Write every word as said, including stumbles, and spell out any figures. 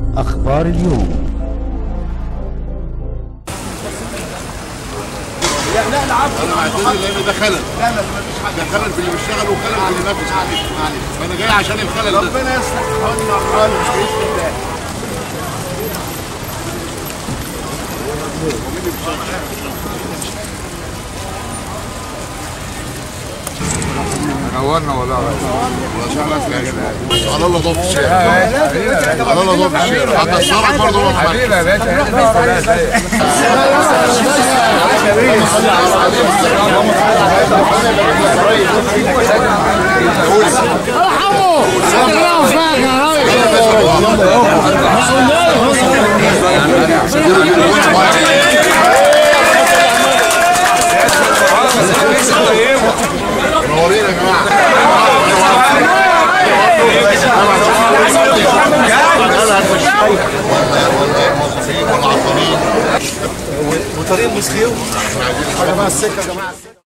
أخبار اليوم. لا لا العب انا معتذر لان ده خلل. لا لا مفيش حاجه، ده خلل في اللي بيشتغل وخلل في اللي بينافس. معلش معلش فانا جاي عشان الخلل ده. ربنا يصلح حالنا خالص باذن الله. نورنا والله يا ريس. على الله ضبط الشارع. على الله ضبط الشارع. حتى الشارع برضه حبيبي يا باشا. منورين يا جماعه. وطريق مسخيو. يا جماعه السكه يا جماعه.